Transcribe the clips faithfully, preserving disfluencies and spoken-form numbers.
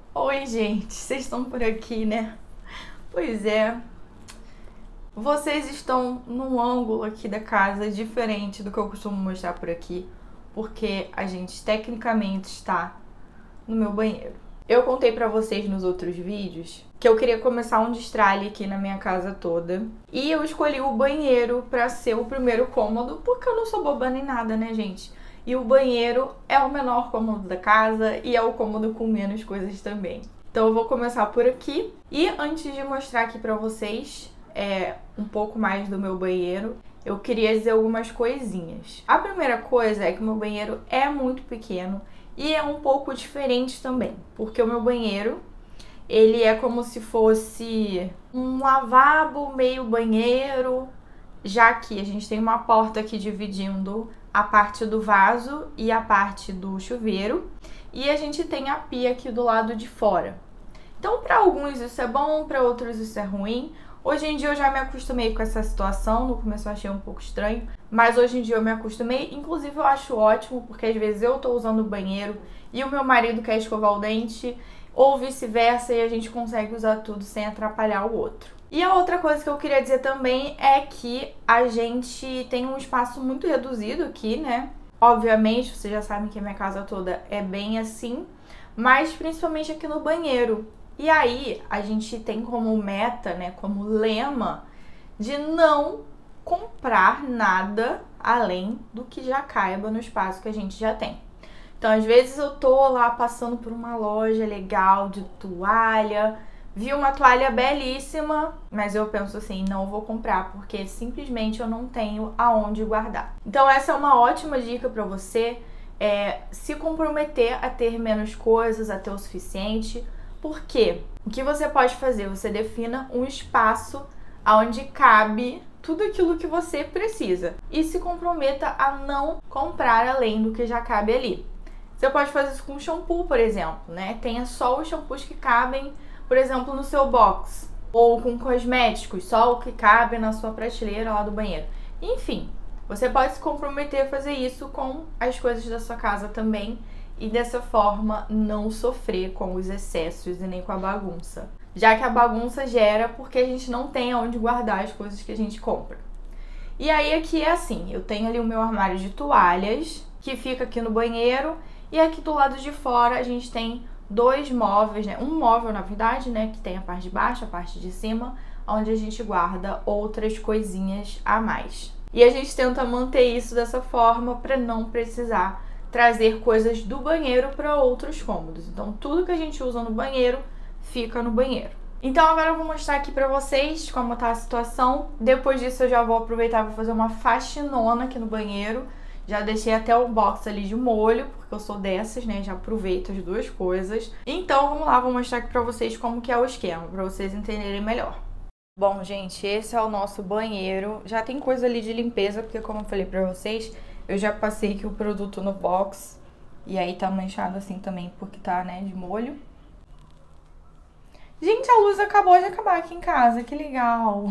Oi, gente, vocês estão por aqui, né? Pois é, vocês estão num ângulo aqui da casa diferente do que eu costumo mostrar por aqui, porque a gente tecnicamente está no meu banheiro. Eu contei pra vocês nos outros vídeos que eu queria começar um destralhe aqui na minha casa toda, e eu escolhi o banheiro pra ser o primeiro cômodo, porque eu não sou boba nem nada, né, gente? E o banheiro é o menor cômodo da casa e é o cômodo com menos coisas também. Então eu vou começar por aqui. E antes de mostrar aqui pra vocês é, um pouco mais do meu banheiro, eu queria dizer algumas coisinhas. A primeira coisa é que o meu banheiro é muito pequeno e é um pouco diferente também, porque o meu banheiro, ele é como se fosse um lavabo meio banheiro, já que a gente tem uma porta aqui dividindo a parte do vaso e a parte do chuveiro, e a gente tem a pia aqui do lado de fora. Então, para alguns isso é bom, para outros isso é ruim. Hoje em dia eu já me acostumei com essa situação, no começo eu achei um pouco estranho, mas hoje em dia eu me acostumei. Inclusive eu acho ótimo, porque às vezes eu tô usando o banheiro e o meu marido quer escovar o dente, ou vice-versa, e a gente consegue usar tudo sem atrapalhar o outro. E a outra coisa que eu queria dizer também é que a gente tem um espaço muito reduzido aqui, né? Obviamente, vocês já sabem que a minha casa toda é bem assim, mas principalmente aqui no banheiro. E aí, a gente tem como meta, né, como lema, de não comprar nada além do que já caiba no espaço que a gente já tem. Então, às vezes eu tô lá passando por uma loja legal de toalha, vi uma toalha belíssima, mas eu penso assim, não vou comprar, porque simplesmente eu não tenho aonde guardar. Então essa é uma ótima dica para você, é, se comprometer a ter menos coisas, a ter o suficiente. Porque o que você pode fazer? Você defina um espaço onde cabe tudo aquilo que você precisa e se comprometa a não comprar além do que já cabe ali. Você pode fazer isso com shampoo, por exemplo, né? Tenha só os shampoos que cabem, por exemplo, no seu box, ou com cosméticos, só o que cabe na sua prateleira lá do banheiro. Enfim, você pode se comprometer a fazer isso com as coisas da sua casa também, e dessa forma não sofrer com os excessos e nem com a bagunça. Já que a bagunça gera porque a gente não tem onde guardar as coisas que a gente compra. E aí aqui é assim, eu tenho ali o meu armário de toalhas, que fica aqui no banheiro, e aqui do lado de fora a gente tem dois móveis, né? Um móvel, na verdade, né? Que tem a parte de baixo, a parte de cima, onde a gente guarda outras coisinhas a mais. E a gente tenta manter isso dessa forma para não precisar trazer coisas do banheiro para outros cômodos. Então, tudo que a gente usa no banheiro fica no banheiro. Então, agora eu vou mostrar aqui para vocês como tá a situação. Depois disso, eu já vou aproveitar e vou fazer uma faxinona aqui no banheiro. Já deixei até o box ali de molho, porque eu sou dessas, né? Já aproveito as duas coisas. Então, vamos lá, vou mostrar aqui pra vocês como que é o esquema, pra vocês entenderem melhor. Bom, gente, esse é o nosso banheiro. Já tem coisa ali de limpeza, porque como eu falei pra vocês, eu já passei aqui o produto no box. E aí tá manchado assim também, porque tá, né, de molho. Gente, a luz acabou de acabar aqui em casa, que legal.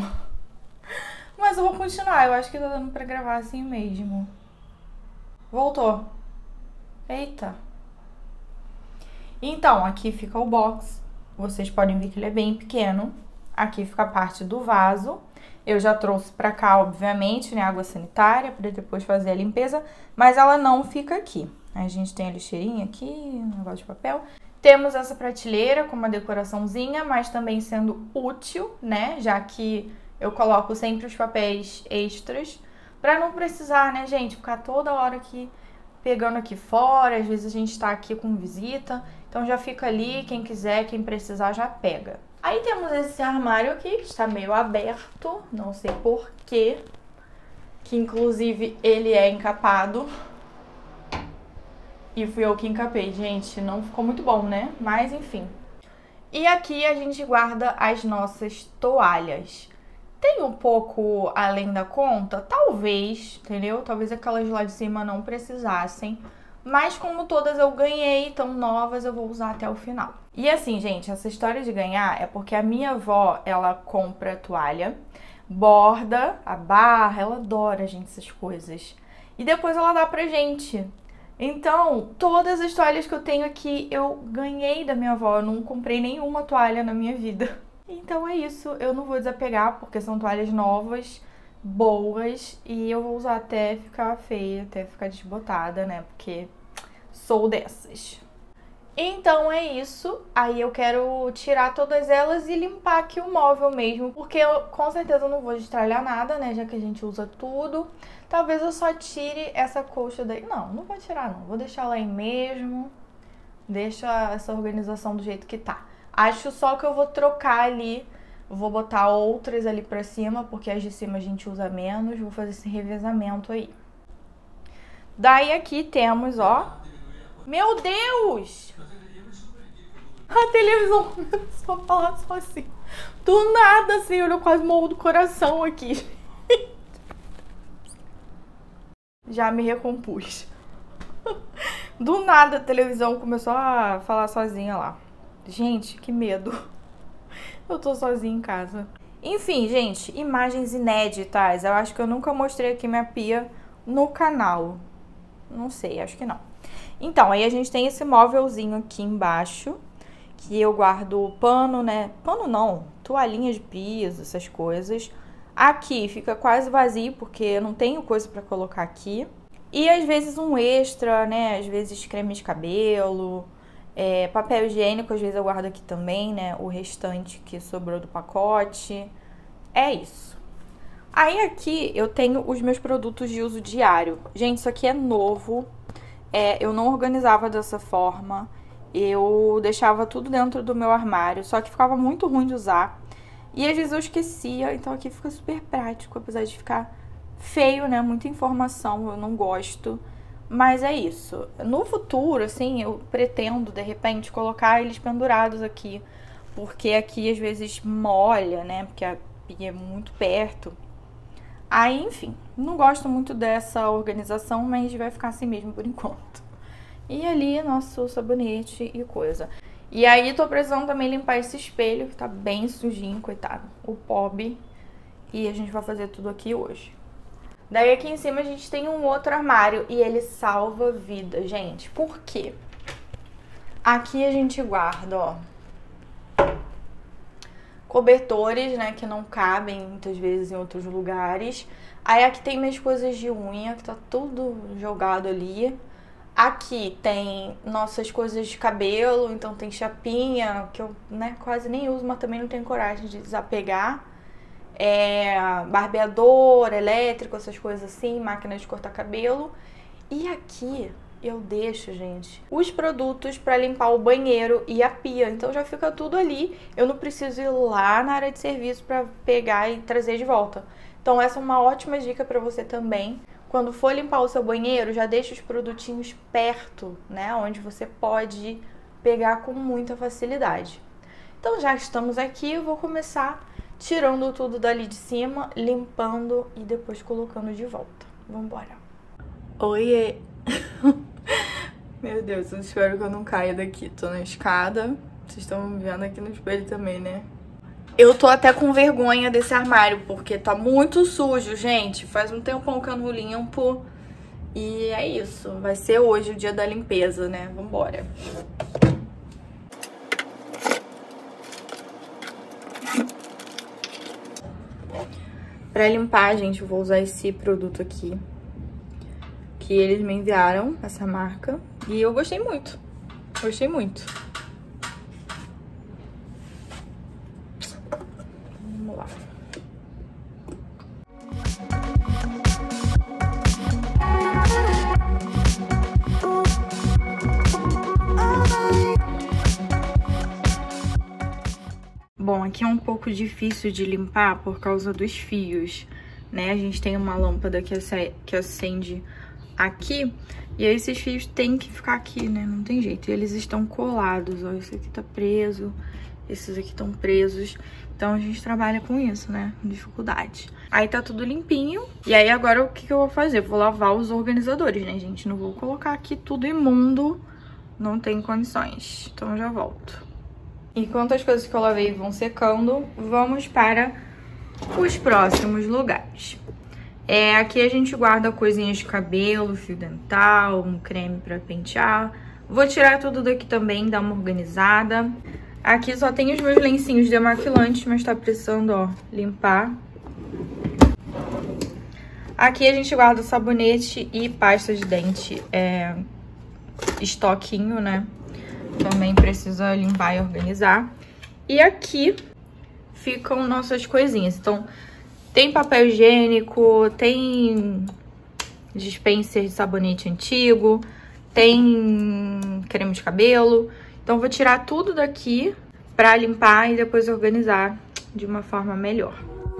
Mas eu vou continuar, eu acho que tá dando pra gravar assim mesmo. Voltou. Eita. Então, aqui fica o box. Vocês podem ver que ele é bem pequeno. Aqui fica a parte do vaso. Eu já trouxe pra cá, obviamente, né, água sanitária, pra depois fazer a limpeza. Mas ela não fica aqui. A gente tem a lixeirinha aqui, um negócio de papel. Temos essa prateleira com uma decoraçãozinha, mas também sendo útil, né, já que eu coloco sempre os papéis extras. Pra não precisar, né, gente, ficar toda hora aqui pegando aqui fora. Às vezes a gente tá aqui com visita, então já fica ali, quem quiser, quem precisar já pega. Aí temos esse armário aqui, que está meio aberto, não sei porquê, que inclusive ele é encapado. E fui eu que encapei, gente, não ficou muito bom, né? Mas enfim. E aqui a gente guarda as nossas toalhas. Tem um pouco além da conta? Talvez, entendeu? Talvez aquelas lá de cima não precisassem. Mas como todas eu ganhei, tão novas, eu vou usar até o final. E assim, gente, essa história de ganhar é porque a minha avó, ela compra toalha, borda a barra, ela adora, gente, essas coisas. E depois ela dá pra gente. Então, todas as toalhas que eu tenho aqui, eu ganhei da minha avó. Eu não comprei nenhuma toalha na minha vida. Então é isso, eu não vou desapegar, porque são toalhas novas, boas, e eu vou usar até ficar feia, até ficar desbotada, né? Porque sou dessas. Então é isso, aí eu quero tirar todas elas e limpar aqui o móvel mesmo, porque eu com certeza não vou destralhar nada, né, já que a gente usa tudo. Talvez eu só tire essa colcha daí, não, não vou tirar não, vou deixar lá aí mesmo, deixa essa organização do jeito que tá. Acho só que eu vou trocar ali, vou botar outras ali pra cima, porque as de cima a gente usa menos, vou fazer esse revezamento aí. Daí aqui temos, ó, meu Deus! A televisão começou a falar só assim. Do nada, assim, eu quase morro do coração aqui. Já me recompus. Do nada a televisão começou a falar sozinha lá. Gente, que medo. Eu tô sozinha em casa. Enfim, gente, imagens inéditas. Eu acho que eu nunca mostrei aqui minha pia no canal. Não sei, acho que não. Então, aí a gente tem esse móvelzinho aqui embaixo, que eu guardo pano, né? Pano não, toalhinha de piso, essas coisas. Aqui fica quase vazio, porque eu não tenho coisa pra colocar aqui. E às vezes um extra, né? Às vezes creme de cabelo, é, papel higiênico, às vezes eu guardo aqui também, né? O restante que sobrou do pacote. É isso. Aí aqui eu tenho os meus produtos de uso diário. Gente, isso aqui é novo. É, eu não organizava dessa forma. Eu deixava tudo dentro do meu armário, só que ficava muito ruim de usar. E às vezes eu esquecia, então aqui fica super prático, apesar de ficar feio, né? Muita informação, eu não gosto. Mas é isso. No futuro, assim, eu pretendo, de repente, colocar eles pendurados aqui. Porque aqui, às vezes, molha, né? Porque a pia é muito perto. Aí, enfim, não gosto muito dessa organização, mas vai ficar assim mesmo por enquanto. E ali, nosso sabonete e coisa. E aí, tô precisando também limpar esse espelho, que tá bem sujinho, coitado. O pobre. E a gente vai fazer tudo aqui hoje. Daí, aqui em cima, a gente tem um outro armário. E ele salva vida, gente. Por quê? Aqui a gente guarda, ó, cobertores, né, que não cabem muitas vezes em outros lugares. Aí aqui tem minhas coisas de unha, que tá tudo jogado ali. Aqui tem nossas coisas de cabelo, então tem chapinha, que eu, né, quase nem uso, mas também não tenho coragem de desapegar. É, barbeador elétrico, essas coisas assim, máquina de cortar cabelo. E aqui eu deixo, gente, os produtos pra limpar o banheiro e a pia. Então já fica tudo ali, eu não preciso ir lá na área de serviço pra pegar e trazer de volta. Então essa é uma ótima dica pra você também. Quando for limpar o seu banheiro, já deixa os produtinhos perto, né? Onde você pode pegar com muita facilidade. Então já estamos aqui, eu vou começar tirando tudo dali de cima, limpando e depois colocando de volta. Vambora. Oiê! Meu Deus, eu espero que eu não caia daqui. Tô na escada, vocês estão me vendo aqui no espelho também, né? Eu tô até com vergonha desse armário, porque tá muito sujo, gente. Faz um tempão que eu não limpo. E é isso. Vai ser hoje o dia da limpeza, né? Vambora. Pra limpar, gente, eu vou usar esse produto aqui, que eles me enviaram, essa marca. E eu gostei muito. Gostei muito. Vamos lá. Bom, aqui é um pouco difícil de limpar por causa dos fios, né? A gente tem uma lâmpada que acende aqui, e aí esses fios têm que ficar aqui, né? Não tem jeito. E eles estão colados, ó. Esse aqui tá preso, esses aqui estão presos. Então a gente trabalha com isso, né? Dificuldade. Aí tá tudo limpinho. E aí agora o que que eu vou fazer? Eu vou lavar os organizadores, né, gente? Não vou colocar aqui tudo imundo. Não tem condições. Então eu já volto. Enquanto as coisas que eu lavei vão secando, vamos para os próximos lugares. É, aqui a gente guarda coisinhas de cabelo, fio dental, um creme pra pentear. Vou tirar tudo daqui também, dar uma organizada. Aqui só tem os meus lencinhos demaquilantes, mas tá precisando, ó, limpar. Aqui a gente guarda sabonete e pasta de dente, é, estoquinho, né? Também precisa limpar e organizar. E aqui ficam nossas coisinhas. Então, tem papel higiênico, tem dispenser de sabonete antigo, tem creme de cabelo. Então, vou tirar tudo daqui pra limpar e depois organizar de uma forma melhor.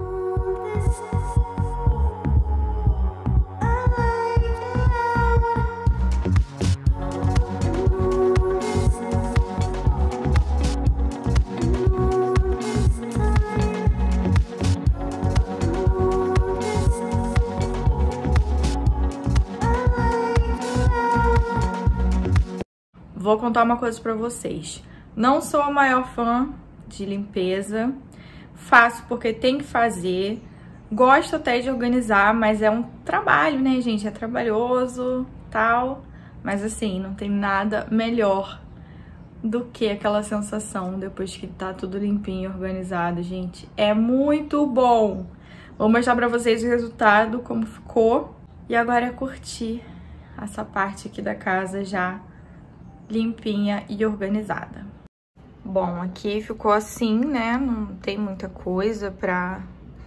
Vou contar uma coisa pra vocês. Não sou a maior fã de limpeza. Faço porque tem que fazer. Gosto até de organizar, mas é um trabalho, né, gente? É trabalhoso, tal. Mas assim, não tem nada melhor do que aquela sensação depois que tá tudo limpinho, organizado, gente. É muito bom. Vou mostrar pra vocês o resultado, como ficou. E agora é curtir essa parte aqui da casa já limpinha e organizada. Bom, aqui ficou assim, né? Não tem muita coisa pra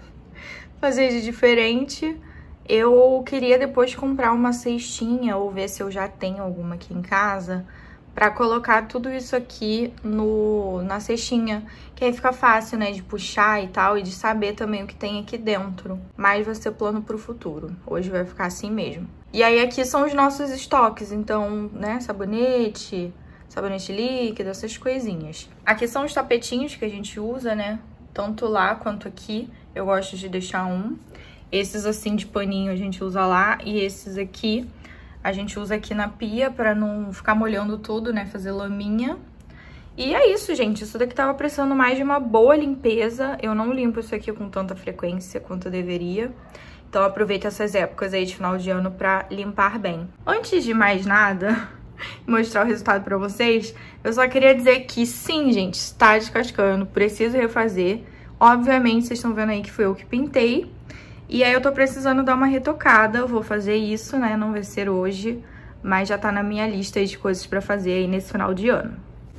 fazer de diferente. Eu queria depois comprar uma cestinha ou ver se eu já tenho alguma aqui em casa pra colocar tudo isso aqui no, na cestinha, que aí fica fácil, né, de puxar e tal, e de saber também o que tem aqui dentro. Mas vai ser plano pro futuro. Hoje vai ficar assim mesmo. E aí aqui são os nossos estoques, então, né, sabonete, sabonete líquido, essas coisinhas. Aqui são os tapetinhos que a gente usa, né, tanto lá quanto aqui. Eu gosto de deixar um. Esses assim de paninho a gente usa lá e esses aqui a gente usa aqui na pia pra não ficar molhando tudo, né, fazer laminha. E é isso, gente. Isso daqui tava precisando mais de uma boa limpeza. Eu não limpo isso aqui com tanta frequência quanto eu deveria. Então, aproveita essas épocas aí de final de ano pra limpar bem. Antes de mais nada, mostrar o resultado pra vocês, eu só queria dizer que sim, gente, está descascando, preciso refazer. Obviamente, vocês estão vendo aí que foi eu que pintei. E aí eu tô precisando dar uma retocada, eu vou fazer isso, né, não vai ser hoje, mas já tá na minha lista de coisas pra fazer aí nesse final de ano.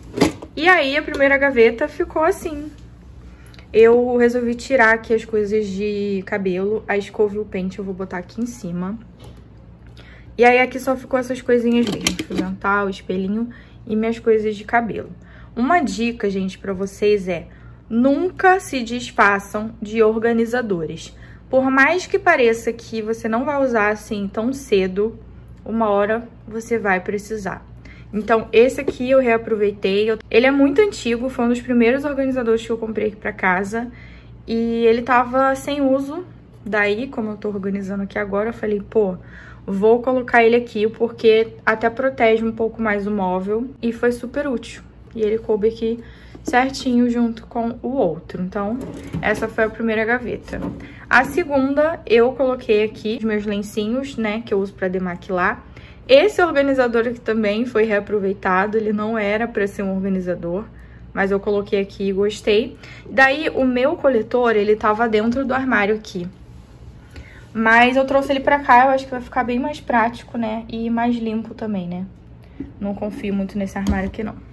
E aí, a primeira gaveta ficou assim. Eu resolvi tirar aqui as coisas de cabelo, a escova e o pente eu vou botar aqui em cima. E aí aqui só ficou essas coisinhas mesmo, fio dental, espelhinho e minhas coisas de cabelo. Uma dica, gente, pra vocês é, nunca se desfaçam de organizadores. Por mais que pareça que você não vai usar assim tão cedo, uma hora você vai precisar. Então, esse aqui eu reaproveitei. Ele é muito antigo, foi um dos primeiros organizadores que eu comprei aqui pra casa. E ele tava sem uso. Daí, como eu tô organizando aqui agora, eu falei, pô, vou colocar ele aqui porque até protege um pouco mais o móvel. E foi super útil. E ele coube aqui certinho junto com o outro. Então, essa foi a primeira gaveta. A segunda, eu coloquei aqui os meus lencinhos, né, que eu uso pra demaquilar. Esse organizador aqui também foi reaproveitado, ele não era pra ser um organizador, mas eu coloquei aqui e gostei. Daí, o meu coletor, ele tava dentro do armário aqui. Mas eu trouxe ele pra cá, eu acho que vai ficar bem mais prático, né? E mais limpo também, né? Não confio muito nesse armário aqui, não.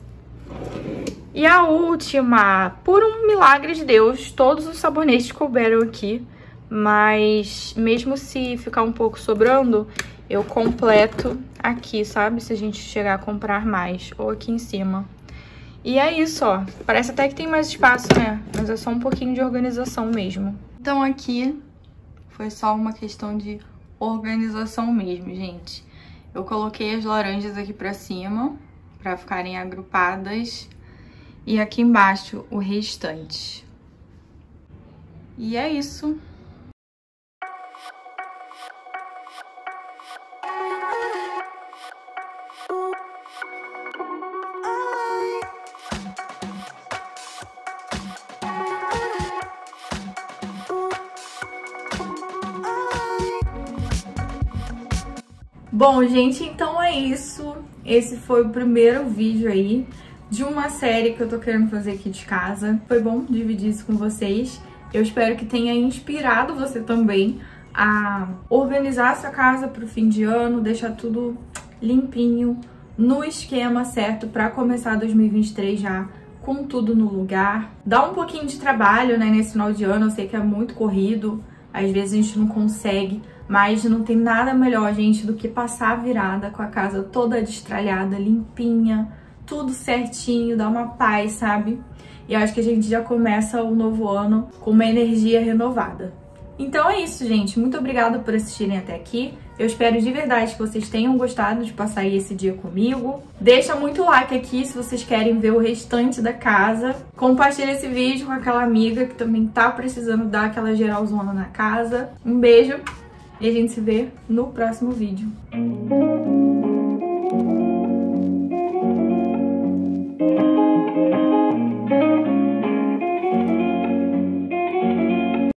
E a última, por um milagre de Deus, todos os sabonetes couberam aqui. Mas mesmo se ficar um pouco sobrando, eu completo aqui, sabe? Se a gente chegar a comprar mais, ou aqui em cima. E é isso, ó. Parece até que tem mais espaço, né? Mas é só um pouquinho de organização mesmo. Então aqui foi só uma questão de organização mesmo, gente. Eu coloquei as laranjas aqui pra cima, pra ficarem agrupadas. E aqui embaixo o restante. E é isso. Bom, gente, então é isso. Esse foi o primeiro vídeo aí de uma série que eu tô querendo fazer aqui de casa. Foi bom dividir isso com vocês. Eu espero que tenha inspirado você também a organizar a sua casa pro fim de ano, deixar tudo limpinho, no esquema certo pra começar dois mil e vinte e três já com tudo no lugar. Dá um pouquinho de trabalho, né, nesse final de ano, eu sei que é muito corrido, às vezes a gente não consegue, mas não tem nada melhor, gente, do que passar a virada com a casa toda destralhada, limpinha, tudo certinho, dá uma paz, sabe? E eu acho que a gente já começa o novo ano com uma energia renovada. Então é isso, gente. Muito obrigada por assistirem até aqui. Eu espero de verdade que vocês tenham gostado de passar aí esse dia comigo. Deixa muito like aqui se vocês querem ver o restante da casa. Compartilha esse vídeo com aquela amiga que também tá precisando dar aquela geralzona na casa. Um beijo e a gente se vê no próximo vídeo.